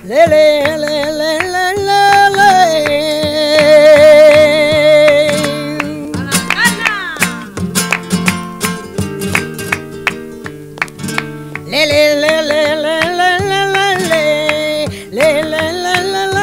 le le le le le le le. Le le le le le le le le le le le le le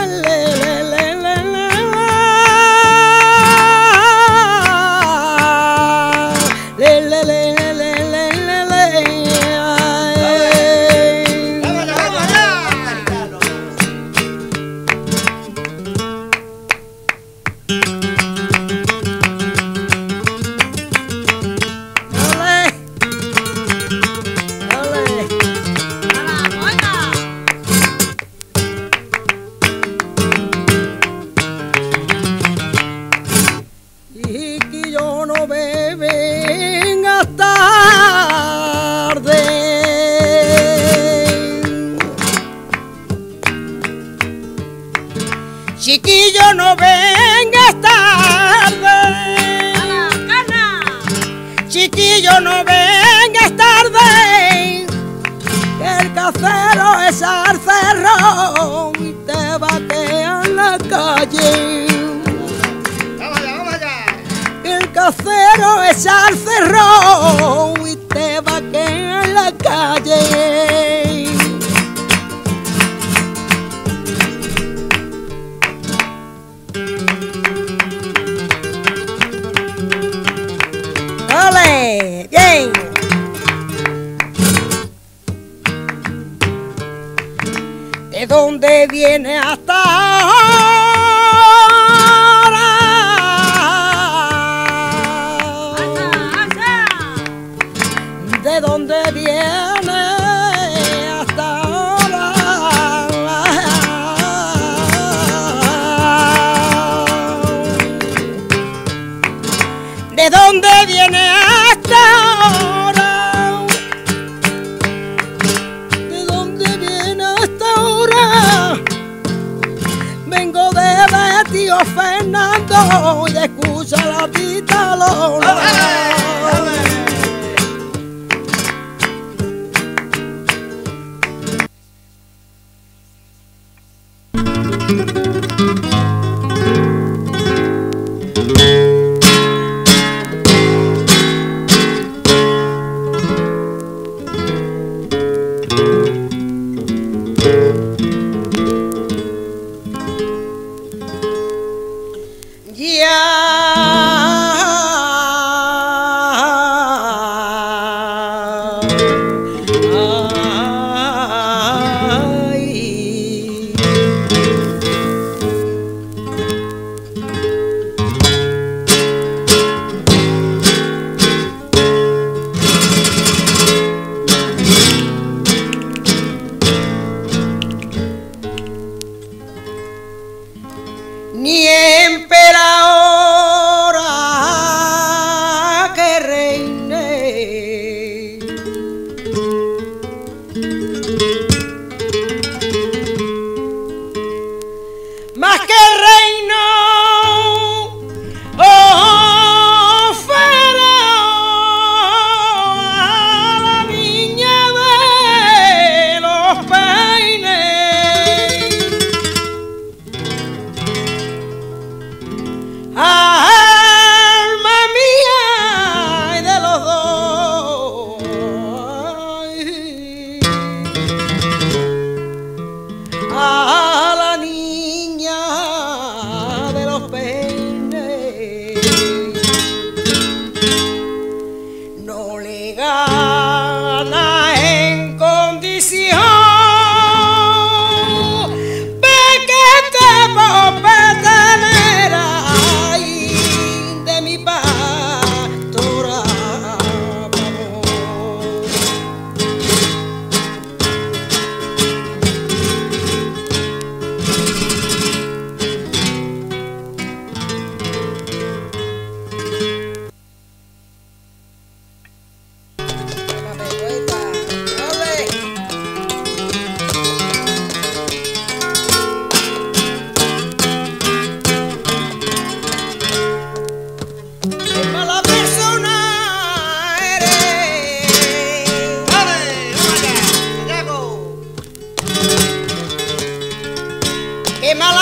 Chiquillo, no vengas tarde. Chiquillo, no vengas tarde, que el casero es al cerro y te va a quedar en la calle. ¡Vamos allá! El casero es al cerro y te va a quedar en la calle. ¡Ole! ¡Bien! ¿De dónde viene hasta ahora? ¿De dónde viene hasta ahora? ¿De dónde viene hasta ahora? ¿De dónde viene hasta ahora? Vengo de ver tío Fernando y de escuchar la tita Lola. Ni emperadora que reine, más que el reino faraón, a la niña de los peines. Alma mía y de los dos, a la niña de los peines, no le gana en condición.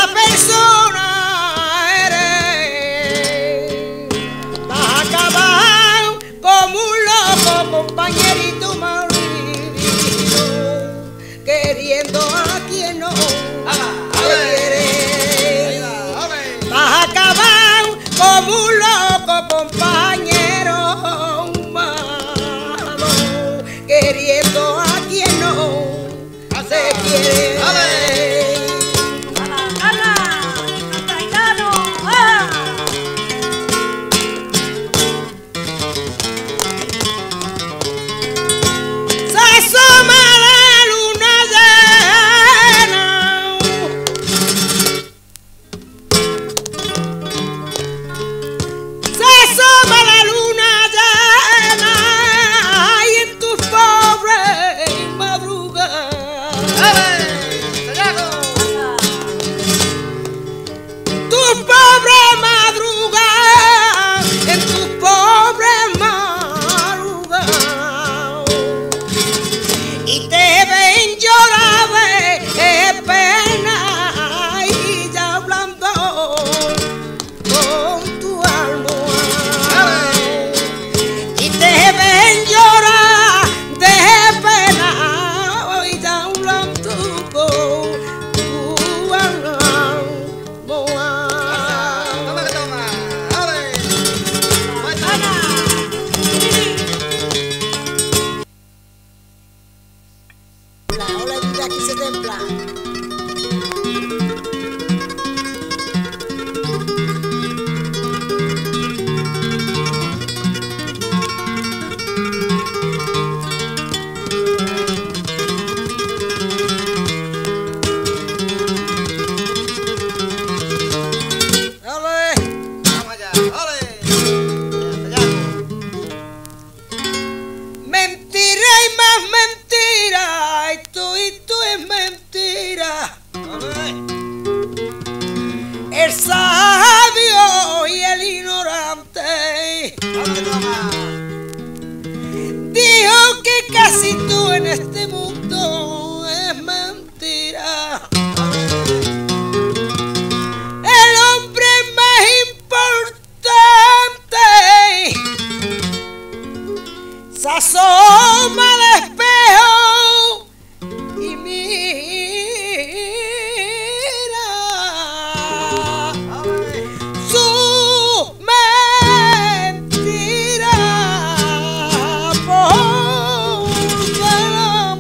mala persona eres. Vas a acabar como un loco, compañerito marido, queriendo a quien no quiere. Vas a acabar como un loco, compañero malo, queriendo a quien no se quiere. El sabio y el ignorante dijo que casi todo en este mundo es mentira. El hombre más importante se asoma al espejo y mira su mentira por delante.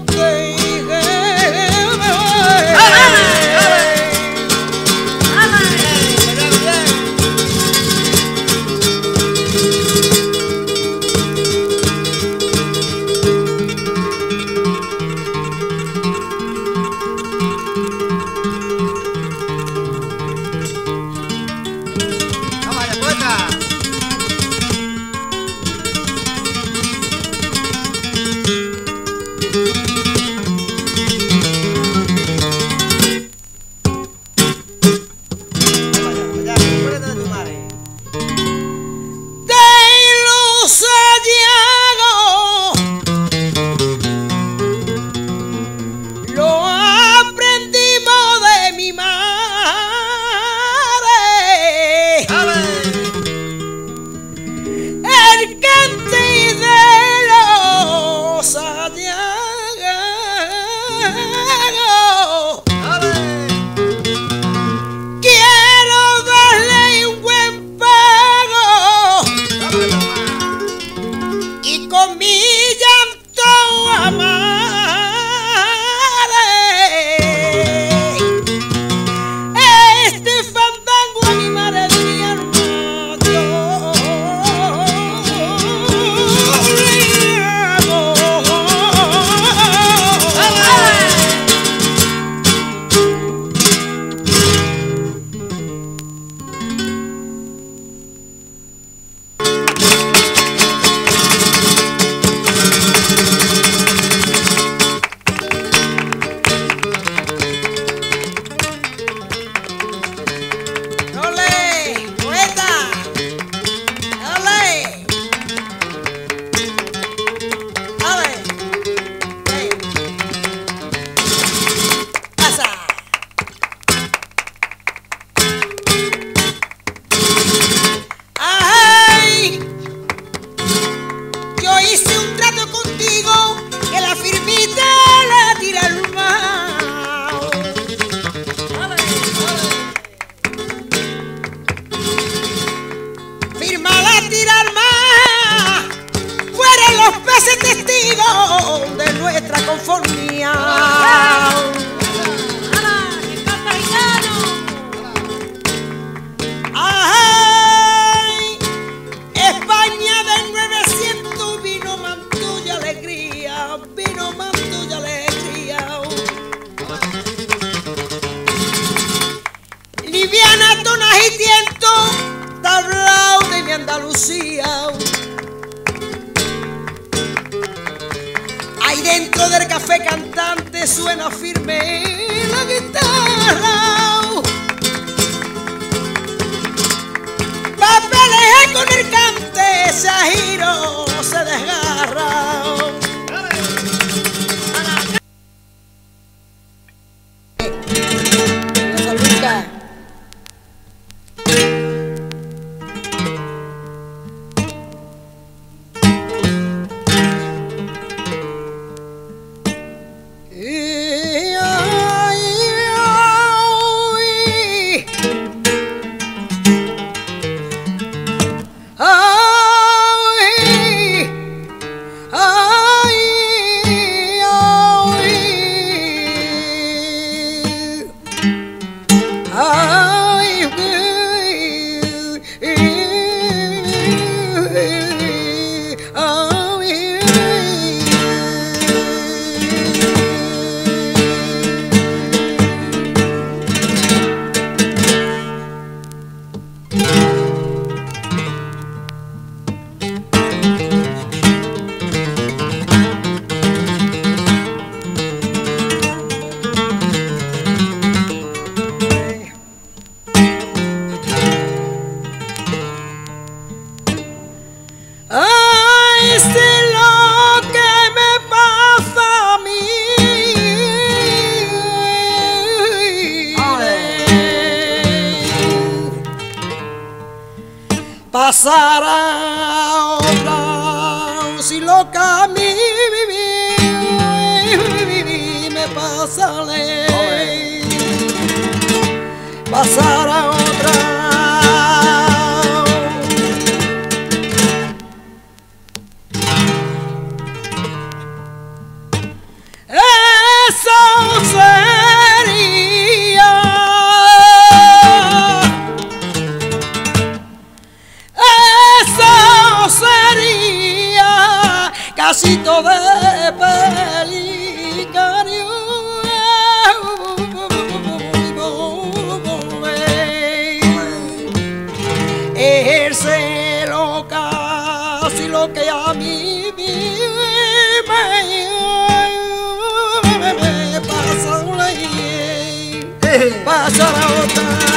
Andalucía. Ahí dentro del café cantante suena firme la guitarra. Papeleje con el cante, se agiro, se desgarra. Pasará otra si lo que a mí me pasaré. Pasará otra. Eso sería. Casito de pelicario, el celo casi lo que a mí me pasa la otra.